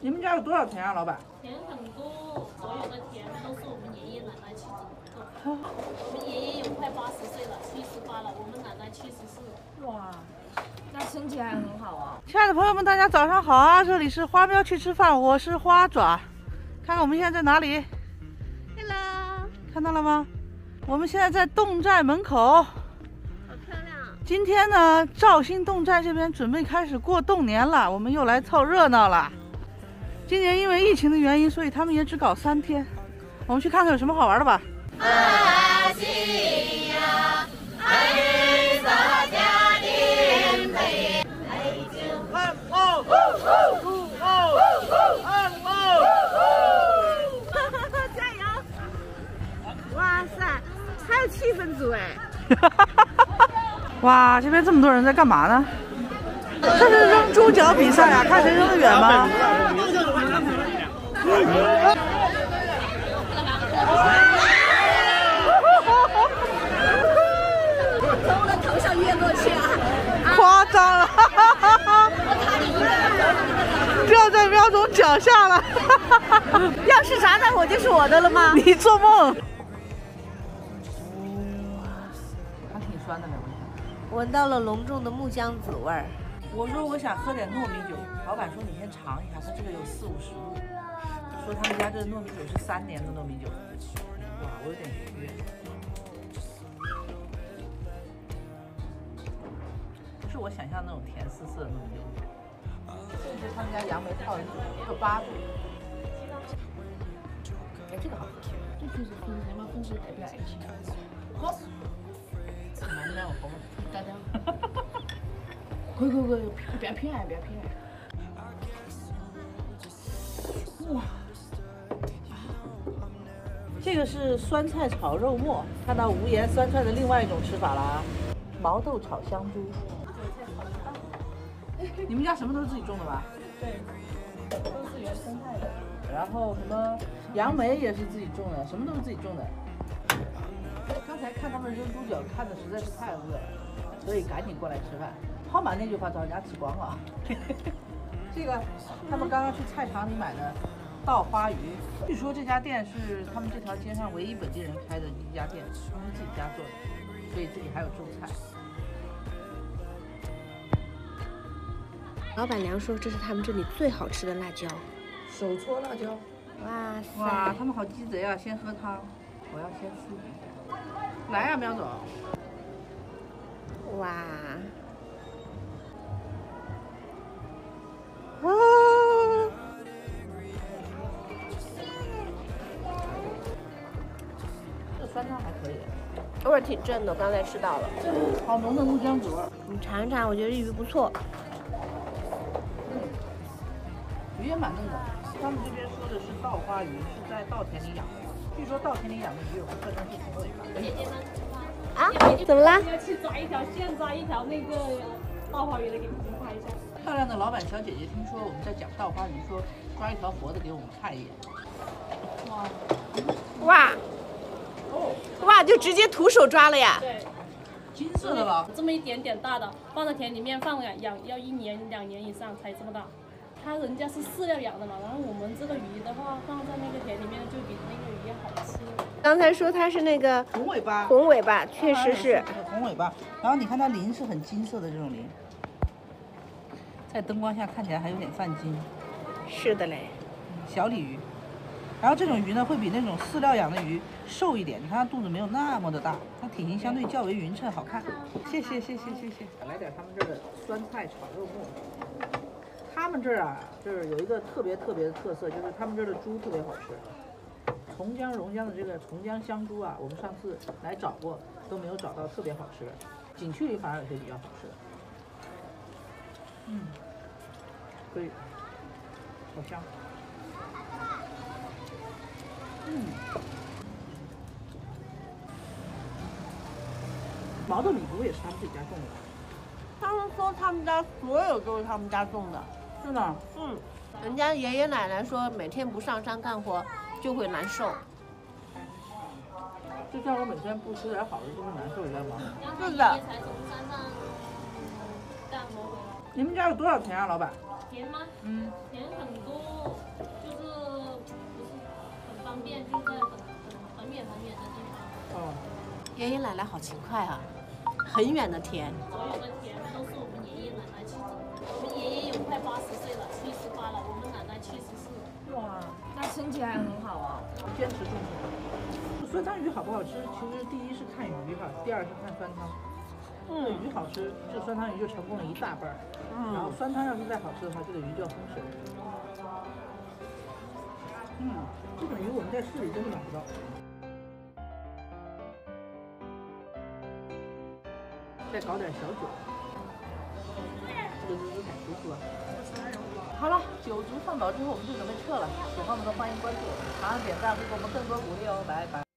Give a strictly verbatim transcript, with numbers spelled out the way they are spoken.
你们家有多少田啊，老板？ 田很多，所有的田都是我们爷爷奶奶去种的。我们爷爷有快八十岁了，七十八了，我们奶奶七十四。 哇，那身体还很好啊！ 亲爱的朋友们，大家早上好啊！这里是花喵去吃饭，我是花爪。看看我们现在在哪里 Hello， 看到了吗？我们现在在侗寨门口。 好漂亮！ 今天呢，肇兴侗寨这边准备开始过侗年了，我们又来凑热闹了。今年因为疫情的原因，所以他们也只搞三天。我们去看看有什么好玩的吧。 阿西呀，爱日撒家的美，爱就按哦哦哦按哦！ 加油！哇塞，还有气氛组哎！ 哇，这边这么多人在干嘛呢？这是扔猪脚比赛啊，看谁扔得远吗？ 从我的头上越过去啊！ 夸张了，掉在喵总脚下了。 要是啥，那我就是我的了吗？ 你做梦！还挺酸的， 闻到了浓重的木姜子味儿。 我说我想喝点糯米酒，老板说你先尝一下，他这个有四五十度，说他们家这糯米酒是三年的糯米酒。哇，我有点虚。不是我想象那种甜丝丝的糯米酒。这是他们家杨梅泡的酒，有八度。哎，这个好喝。 这就是分什么分是代表爱情。 喝。难不难？我红了。 大家。快快快，不要偏爱，不要偏爱。 哇，这个是酸菜炒肉末，看到无盐酸菜的另外一种吃法了啊！毛豆炒香猪。你们家什么都是自己种的吧？ 对，都是原生态的。 然后什么杨梅也是自己种的，什么都是自己种的。刚才看他们扔猪脚，看的实在是太饿了，所以赶紧过来吃饭。泡满那句话找人家吃光了。这个他们刚刚去菜场里买的稻花鱼，据说这家店是他们这条街上唯一本地人开的一家店，他们自己家做的，所以这里还有种菜。 老板娘说这是他们这里最好吃的辣椒。 手搓辣椒。 哇塞！ 哇，他们好鸡贼啊！先喝汤，我要先吃鱼。来呀、啊，苗总。 哇！ 啊！这酸汤还可以， 味儿挺正的，刚才吃到了。 好浓的木姜子味儿。 你尝一尝，我觉得鱼不错。 嗯，鱼也蛮嫩的。他们这边说的是稻花鱼，是在稻田里养的。据说稻田里养的鱼有个特征是挺尾巴。 姐姐们， 啊？怎么了？ 要去抓一条现抓一条那个稻花鱼来给你们拍一下。 漂亮的老板小姐姐，听说我们在讲稻花鱼，说抓一条活的给我们看一眼。哇！ 哇！ 哦， 哇！就直接徒手抓了呀？ 对， 金色的吧？ 这么一点点大的，放在田里面放养养要一年两年以上才这么大。它人家是饲料养的嘛，然后我们这个鱼的话放在那个田里面就比那个鱼好吃。 刚才说它是那个红尾巴。 红尾巴，确实是。 红尾巴，然后你看它鳞是很金色的这种鳞。在灯光下看起来还有点泛金， 是的嘞， 小鲤鱼。然后这种鱼呢，会比那种饲料养的鱼瘦一点，你看它肚子没有那么的大，它体型相对较为匀称，好看。谢谢谢谢谢谢。来点他们这儿的酸菜炒肉末。他们这儿啊，就是有一个特别特别的特色，就是他们这儿的猪特别好吃。从江榕江的这个从江香猪啊，我们上次来找过，都没有找到特别好吃的，景区里反而有些比较好吃的。嗯，可以，好香。嗯，毛豆米谷也是他们自己家种的。 他们说他们家所有都是他们家种的。 是的。 嗯，人家爷爷奶奶说每天不上山干活就会难受。 就像我每天不吃点好的就会难受一样吗？ 是的。 才从山上干活回来。 你们家有多少田啊，老板？ 田吗？ 嗯， 田很多， 爷爷奶奶好勤快啊，很远的田。 所有的田都是我们爷爷奶奶去种。我们爷爷有快八十岁了，七十八了，我们奶奶七十四。 哇，那身体还很好啊。 坚持种植。酸汤鱼好不好吃？其实第一是看鱼哈，第二是看酸汤。这个鱼好吃，这酸汤鱼就成功了一大半儿。嗯。然后酸汤要是再好吃的话，这个鱼就要丰收。嗯，这种鱼我们在市里真的买不到。再搞点小酒，这个日子太舒服了。好了，酒足饭饱之后，我们就准备撤了。喜欢我们的欢迎关注，长按点赞会给我们更多鼓励哦，拜拜。